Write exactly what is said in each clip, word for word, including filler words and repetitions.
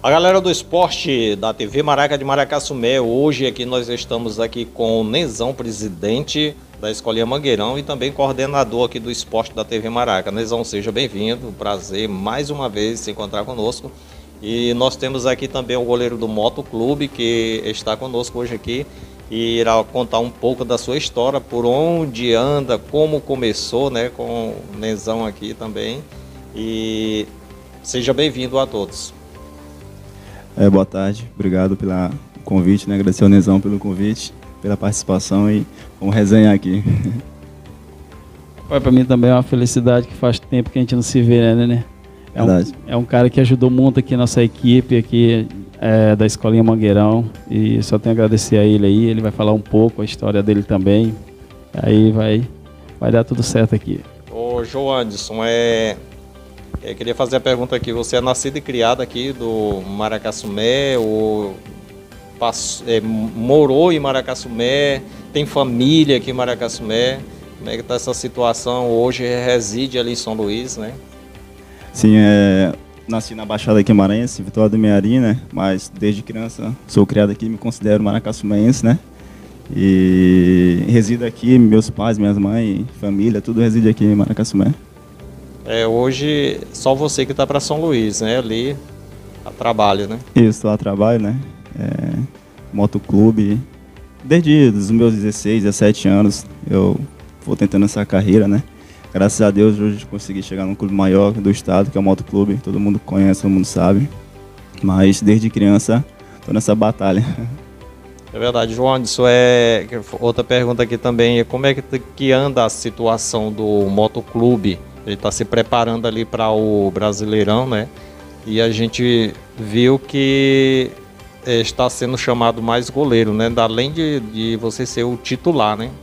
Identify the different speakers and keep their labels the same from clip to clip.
Speaker 1: A galera do esporte da T V Maraca de Maracassumé, hoje aqui nós estamos aqui com o Nezão, presidente da Escolinha Mangueirão e também coordenador aqui do esporte da T V Maraca. Nezão, seja bem-vindo, prazer mais uma vez se encontrar conosco. E nós temos aqui também o goleiro do Moto Clube, que está conosco hoje aqui e irá contar um pouco da sua história, por onde anda, como começou, né, com o Nezão aqui também. E seja bem-vindo a todos.
Speaker 2: É, boa tarde, obrigado pelo convite, né? Agradecer ao Nezão pelo convite, pela participação e vamos resenhar aqui.
Speaker 3: Para mim também é uma felicidade, que faz tempo que a gente não se vê, né, Nenê? É um, é um cara que ajudou muito aqui a nossa equipe aqui é, da Escolinha Mangueirão e só tenho a agradecer a ele aí, ele vai falar um pouco a história dele também, aí vai, vai dar tudo certo aqui.
Speaker 1: Ô Joanderson, é... Eu queria fazer a pergunta aqui, você é nascido e criado aqui do Maracassumé, ou passou, é, morou em Maracassumé, tem família aqui em Maracassumé, como é que está essa situação? Hoje reside ali em São Luís, né?
Speaker 2: Sim, é, nasci na Baixada Guimarense, Vitória do Mearim, né? Mas desde criança sou criado aqui, me considero maracassumense, né? E resido aqui, meus pais, minhas mães, família, tudo reside aqui em Maracassumé.
Speaker 1: É, hoje só você que está para São Luís, né? Ali a trabalho, né?
Speaker 2: Isso, lá trabalho, né? É, motoclube. Desde os meus dezesseis, dezessete anos eu vou tentando essa carreira, né? Graças a Deus hoje consegui chegar num clube maior do estado, que é o motoclube. Todo mundo conhece, todo mundo sabe. Mas desde criança estou nessa batalha.
Speaker 1: É verdade, João, isso é outra pergunta aqui também. Como é que, que anda a situação do motoclube? Ele está se preparando ali para o Brasileirão, né? E a gente viu que está sendo chamado mais goleiro, né? Além de, de você ser o titular, né?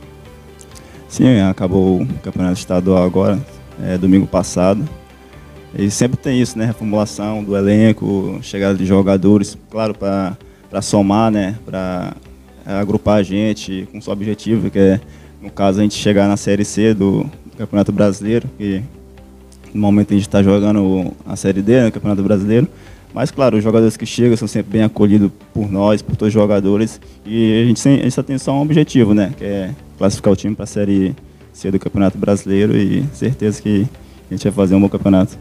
Speaker 2: Sim, acabou o campeonato estadual agora, é, domingo passado. E sempre tem isso, né? Reformulação do elenco, chegada de jogadores, claro, para somar, né? Para agrupar a gente com o seu objetivo, que é, no caso, a gente chegar na Série C do Campeonato Brasileiro, que no momento a gente está jogando a Série D, né, Campeonato Brasileiro, mas claro, os jogadores que chegam são sempre bem acolhidos por nós, por todos os jogadores, e a gente, a gente só tem só um objetivo, né, que é classificar o time para a Série C do Campeonato Brasileiro, e certeza que a gente vai fazer um bom campeonato.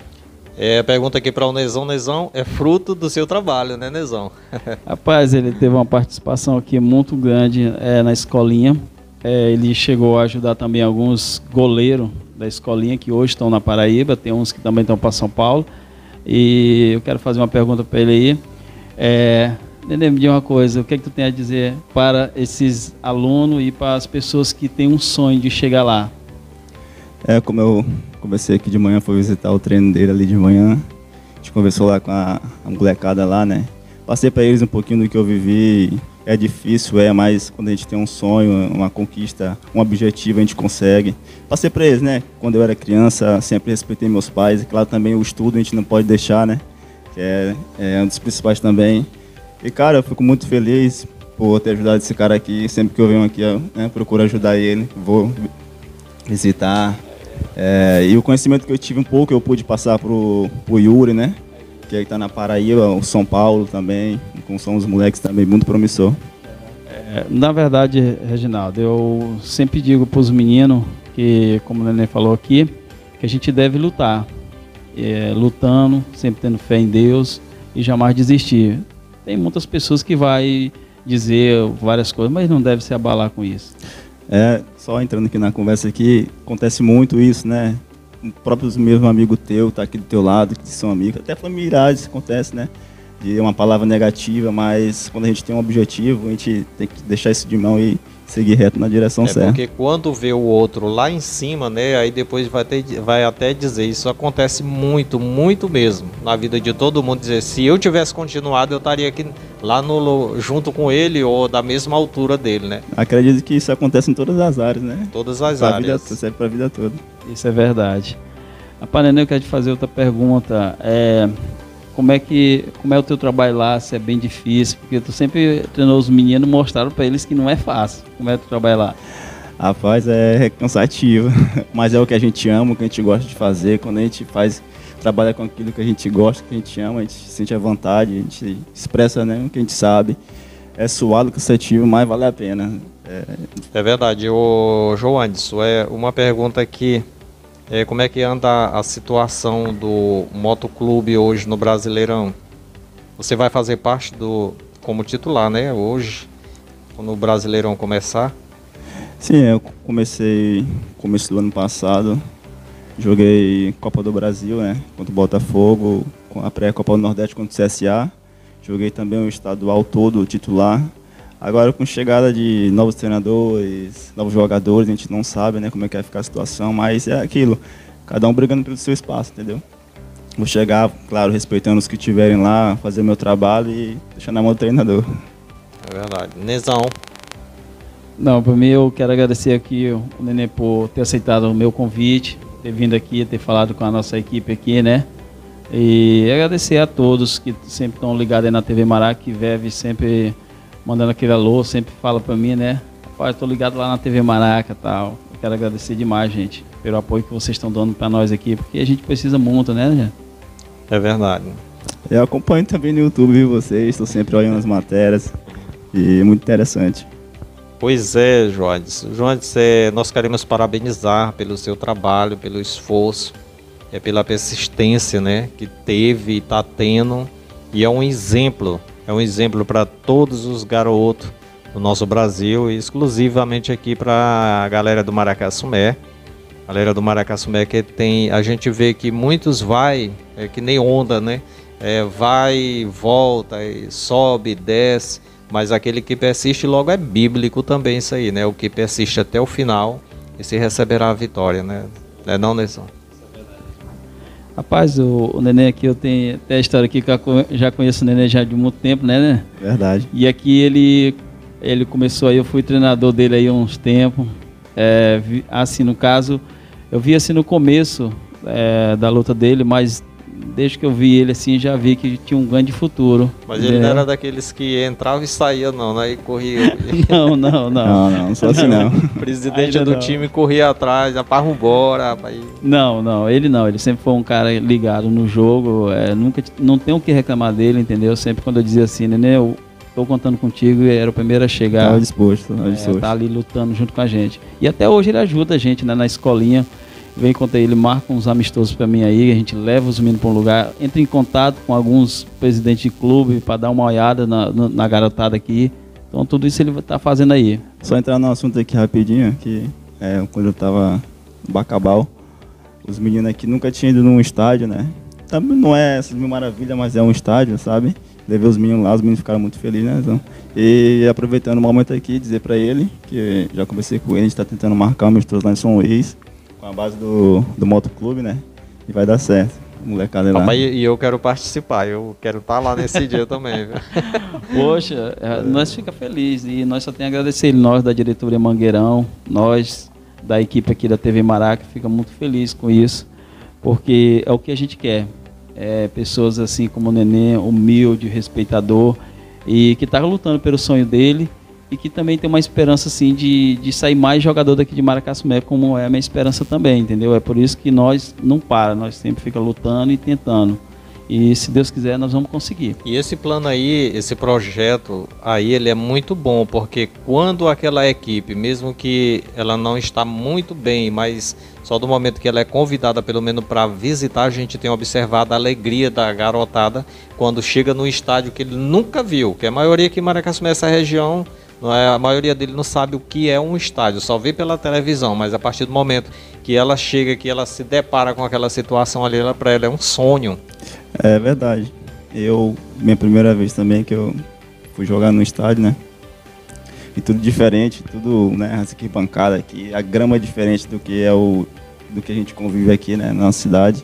Speaker 1: É, a pergunta aqui para o Nezão. Nezão, é fruto do seu trabalho, né, Nezão?
Speaker 3: Rapaz, ele teve uma participação aqui muito grande é, na escolinha. É, ele chegou a ajudar também alguns goleiros da escolinha que hoje estão na Paraíba, tem uns que também estão para São Paulo. E eu quero fazer uma pergunta para ele aí. É, Nenê, me diz uma coisa, o que é que tu tem a dizer para esses alunos e para as pessoas que têm um sonho de chegar lá?
Speaker 2: É, como eu comecei aqui de manhã, fui visitar o treino dele ali de manhã, a gente conversou lá com a, a molecada lá, né? Passei para eles um pouquinho do que eu vivi. É difícil, é, mas quando a gente tem um sonho, uma conquista, um objetivo, a gente consegue. Passei para eles, né? Quando eu era criança, sempre respeitei meus pais. E claro, também o estudo a gente não pode deixar, né? Que é, é um dos principais também. E, cara, eu fico muito feliz por ter ajudado esse cara aqui. Sempre que eu venho aqui, eu né, procuro ajudar ele. Vou visitar. É, e o conhecimento que eu tive um pouco, eu pude passar pro, pro Yuri, né? Que está na Paraíba, o São Paulo também, com são os moleques também, muito promissor.
Speaker 3: É, na verdade, Reginaldo, eu sempre digo para os meninos, que como o Nenê falou aqui, que a gente deve lutar. É, lutando, sempre tendo fé em Deus e jamais desistir. Tem muitas pessoas que vão dizer várias coisas, mas não deve se abalar com isso.
Speaker 2: É, só entrando aqui na conversa aqui, acontece muito isso, né? O próprio mesmo amigo teu tá aqui do teu lado, que são amigos, até familiares acontece, né? De uma palavra negativa, mas quando a gente tem um objetivo, a gente tem que deixar isso de mão e seguir reto na direção
Speaker 1: é
Speaker 2: certa.
Speaker 1: Porque quando vê o outro lá em cima, né? Aí depois vai, ter, vai até dizer, isso acontece muito, muito mesmo na vida de todo mundo, dizer, se eu tivesse continuado, eu estaria aqui lá no, junto com ele ou da mesma altura dele, né?
Speaker 2: Acredito que isso acontece em todas as áreas, né?
Speaker 1: Todas as
Speaker 2: pra
Speaker 1: áreas.
Speaker 2: Vida, serve para a vida toda.
Speaker 3: Isso é verdade. A Nenê, eu quero te fazer outra pergunta. É, como, é que, como é o teu trabalho lá? Se é bem difícil? Porque tu sempre treinou os meninos, mostraram para eles que não é fácil. Como é o teu trabalho lá?
Speaker 2: Rapaz, é cansativo, mas é o que a gente ama, o que a gente gosta de fazer. Quando a gente faz trabalha com aquilo que a gente gosta, que a gente ama, a gente sente a vontade, a gente expressa, né, o que a gente sabe. É suado, cansativo, mas vale a pena. É,
Speaker 1: é verdade. Ô, Joanderson, é uma pergunta aqui. É, como é que anda a situação do motoclube hoje no Brasileirão? Você vai fazer parte do como titular, né? Hoje, quando o Brasileirão começar?
Speaker 2: Sim, eu comecei começo do ano passado. Joguei Copa do Brasil, né? Contra o Botafogo, com a pré-Copa do Nordeste contra o C S A. Joguei também o estadual todo titular. Agora com chegada de novos treinadores, novos jogadores, a gente não sabe, né, como é que vai ficar a situação, mas é aquilo, cada um brigando pelo seu espaço, entendeu? Vou chegar, claro, respeitando os que estiverem lá, fazer meu trabalho e deixar na mão do treinador.
Speaker 1: É verdade. Nezão.
Speaker 3: Não, para mim eu quero agradecer aqui o Nenê por ter aceitado o meu convite, ter vindo aqui, ter falado com a nossa equipe aqui, né? E agradecer a todos que sempre estão ligados aí na T V Maraca, que vive sempre mandando aquele alô, sempre fala pra mim, né? Rapaz, tô ligado lá na T V Maraca e tal. Eu quero agradecer demais, gente, pelo apoio que vocês estão dando pra nós aqui, porque a gente precisa muito, né, gente?
Speaker 1: É verdade.
Speaker 2: Eu acompanho também no YouTube, viu, vocês, estou sempre olhando as matérias e é muito interessante.
Speaker 1: Pois é, Joanderson. Joanderson, é, nós queremos parabenizar pelo seu trabalho, pelo esforço, é, pela persistência, né, que teve e está tendo, e é um exemplo, é um exemplo para todos os garotos do nosso Brasil, e exclusivamente aqui para a galera do Maracassumé. A galera do Maracassumé que tem, a gente vê que muitos vai, é que nem onda, né, é, vai, volta, e sobe, desce, mas aquele que persiste logo é bíblico também isso aí, né, o que persiste até o final, esse receberá a vitória, né, não é não, Nelson?
Speaker 3: Rapaz, o, o Nenê aqui, eu tenho até a história aqui que eu já conheço o Nenê já de muito tempo, né, né?
Speaker 2: Verdade.
Speaker 3: E aqui ele, ele começou aí, eu fui treinador dele aí há uns tempos. É, vi, assim, no caso, eu vi assim no começo é, da luta dele, mas desde que eu vi ele assim, já vi que tinha um grande futuro.
Speaker 1: Mas ele é. não era daqueles que entrava e saía não, né? E corria.
Speaker 3: Não, não, não.
Speaker 2: Não, não, não sou assim não.
Speaker 1: O presidente Ainda do não. time corria atrás, já para embora, rapaz.
Speaker 3: Não, não, ele não, ele sempre foi um cara ligado no jogo, é, nunca, não tenho o que reclamar dele, entendeu? Sempre quando eu dizia assim, Nenê, eu tô contando contigo, era o primeiro a chegar.
Speaker 2: Tava disposto, tava disposto.
Speaker 3: É, tá ali lutando junto com a gente. E até hoje ele ajuda a gente, né, na escolinha. Vem contar ele, marca uns amistosos para mim aí, a gente leva os meninos para um lugar, entra em contato com alguns presidentes de clube para dar uma olhada na, na, na garotada aqui. Então tudo isso ele tá fazendo aí.
Speaker 2: Só entrar no assunto aqui rapidinho, que é, quando eu tava no Bacabal, os meninos aqui nunca tinham ido num estádio, né? Também não é essas mil maravilhas, mas é um estádio, sabe? Levei os meninos lá, os meninos ficaram muito felizes, né? Então, e aproveitando o momento aqui, dizer para ele, que já conversei com ele, a gente tá tentando marcar um amistoso lá em São Luís, com a base do, do motoclube, né? E vai dar certo. Molecada lá.
Speaker 1: Papai, e eu quero participar, eu quero estar lá nesse dia também, viu?
Speaker 3: Poxa, é. nós fica feliz e nós só tem a agradecer ele, nós da diretoria Mangueirão, nós da equipe aqui da T V Maraca, fica muito feliz com isso, porque é o que a gente quer. É, pessoas assim como o Nenê, humilde, respeitador e que está lutando pelo sonho dele e que também tem uma esperança assim de, de sair mais jogador daqui de Maracassumé, como é a minha esperança também, entendeu? É por isso que nós não para, nós sempre fica lutando e tentando. E se Deus quiser, nós vamos conseguir.
Speaker 1: E esse plano aí, esse projeto aí, ele é muito bom, porque quando aquela equipe, mesmo que ela não está muito bem, mas só do momento que ela é convidada, pelo menos para visitar, a gente tem observado a alegria da garotada quando chega no estádio que ele nunca viu, que a maioria aqui em Maracassumé, essa região, não é, a maioria dele não sabe o que é um estádio, só vê pela televisão, mas a partir do momento que ela chega, que ela se depara com aquela situação ali, ela, para ela é um sonho.
Speaker 2: É verdade. Eu, minha primeira vez também que eu fui jogar no estádio, né? E tudo diferente, tudo, né? Essa aqui pancada aqui, a grama é diferente do que é o do que a gente convive aqui, né? Na cidade.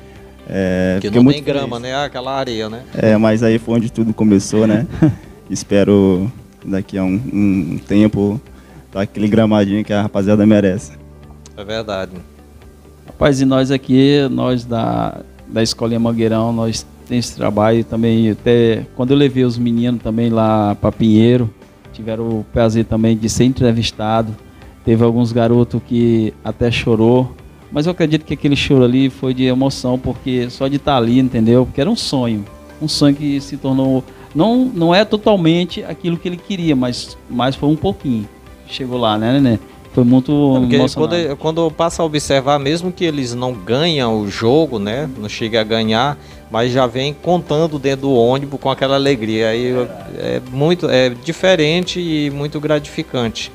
Speaker 2: É,
Speaker 1: que não tem grama, né? Aquela areia, né?
Speaker 2: É, mas aí foi onde tudo começou, né? Espero daqui a um, um tempo dar aquele gramadinho que a rapaziada merece.
Speaker 1: É verdade.
Speaker 3: Rapaz, e nós aqui, nós da, da Escolinha Mangueirão, nós temos esse trabalho também, até quando eu levei os meninos também lá para Pinheiro, tiveram o prazer também de ser entrevistado, teve alguns garotos que até chorou, Mas eu acredito que aquele choro ali foi de emoção, porque só de estar ali, entendeu? Porque era um sonho. Um sonho que se tornou... Não, não é totalmente aquilo que ele queria, mas, mas foi um pouquinho. Chegou lá, né, Nenê? Foi muito
Speaker 1: Porque
Speaker 3: emocionante.
Speaker 1: Quando, quando passa a observar, mesmo que eles não ganham o jogo, né? Não chega a ganhar, mas já vem contando dentro do ônibus com aquela alegria. Aí é muito, é diferente e muito gratificante.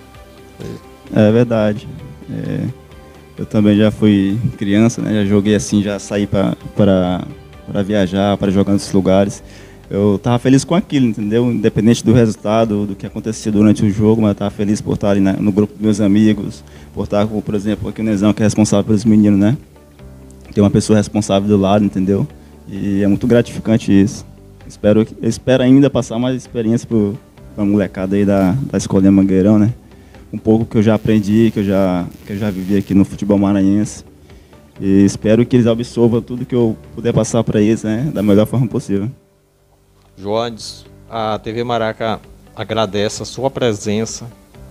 Speaker 2: É verdade. É, eu também já fui criança, né? Já joguei assim, já saí para viajar, para jogar nesses lugares. Eu tava feliz com aquilo, entendeu? Independente do resultado, do que acontecia durante o jogo, mas eu tava feliz por estar ali na, no grupo dos meus amigos, por estar com, por exemplo, aqui o Nezão, que é responsável pelos meninos, né? Tem uma pessoa responsável do lado, entendeu? E é muito gratificante isso. Espero, eu espero ainda passar mais experiência para a molecada aí da, da Escolinha Mangueirão, né? Um pouco que eu já aprendi, que eu já, que eu já vivi aqui no futebol maranhense. E espero que eles absorvam tudo que eu puder passar para eles, né? Da melhor forma possível.
Speaker 1: Jones, a T V Maraca agradece a sua presença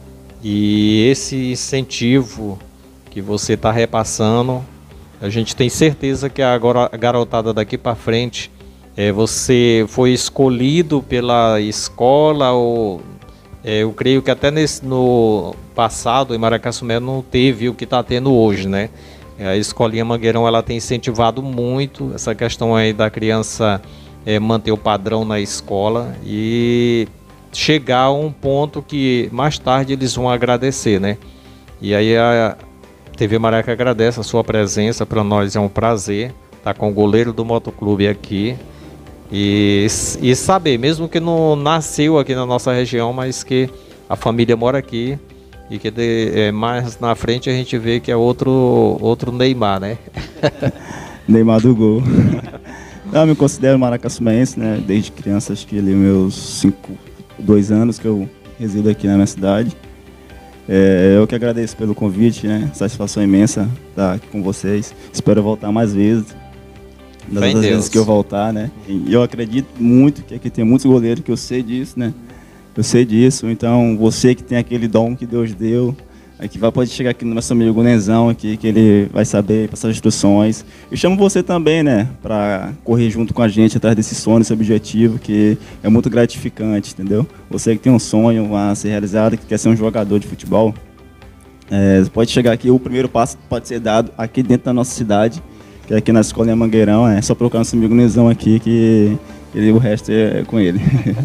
Speaker 1: e esse incentivo que você está repassando. A gente tem certeza que agora a garotada daqui para frente, é, você foi escolhido pela escola, ou é, eu creio que até nesse, no passado em Maracassumé não teve o que está tendo hoje, né? A Escolinha Mangueirão, ela tem incentivado muito essa questão aí da criança É, manter o padrão na escola e chegar a um ponto que mais tarde eles vão agradecer, né? E aí a T V Maraca agradece a sua presença, para nós é um prazer estar com o goleiro do motoclube aqui e, e saber, mesmo que não nasceu aqui na nossa região, mas que a família mora aqui e que de, é, mais na frente a gente vê que é outro, outro Neymar, né?
Speaker 2: Neymar do gol. Eu me considero maracassumense, né? Desde criança, acho que ali meus cinco, dois anos que eu resido aqui na minha cidade. É, eu que agradeço pelo convite, né? Satisfação imensa estar aqui com vocês. Espero voltar mais vezes. Das outras vezes que eu voltar, né? E eu acredito muito que aqui tem muitos goleiros, que eu sei disso, né? Eu sei disso. Então, você que tem aquele dom que Deus deu, aqui vai, pode chegar aqui no nosso amigo Nezão aqui, que ele vai saber passar instruções. Eu chamo você também, né, para correr junto com a gente atrás desse sonho, desse objetivo, que é muito gratificante, entendeu? Você que tem um sonho a ser realizado, que quer ser um jogador de futebol, é, pode chegar aqui, o primeiro passo pode ser dado aqui dentro da nossa cidade, que é aqui na Escolinha Mangueirão. É só procurar nosso amigo Nezão aqui, que ele, o resto é com ele.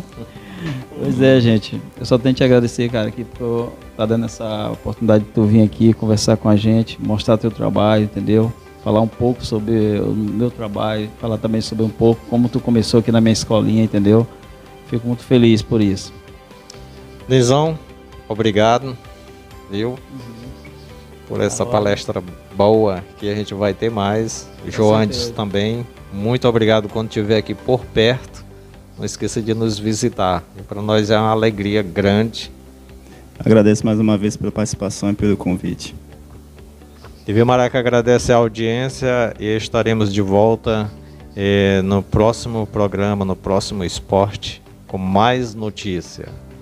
Speaker 3: Pois é, gente. Eu só tenho que te agradecer, cara, aqui por estar dando essa oportunidade de tu vir aqui conversar com a gente, mostrar teu trabalho, entendeu? Falar um pouco sobre o meu trabalho, falar também sobre um pouco como tu começou aqui na minha escolinha, entendeu? Fico muito feliz por isso.
Speaker 1: Nezão, obrigado, viu? Uhum. Por essa palestra boa, que a gente vai ter mais. Joandes também, muito obrigado quando estiver aqui por perto. Não esqueça de nos visitar. Para nós é uma alegria grande.
Speaker 2: Agradeço mais uma vez pela participação e pelo convite.
Speaker 1: T V Maraca agradece a audiência e estaremos de volta eh, no próximo programa, no próximo esporte, com mais notícia.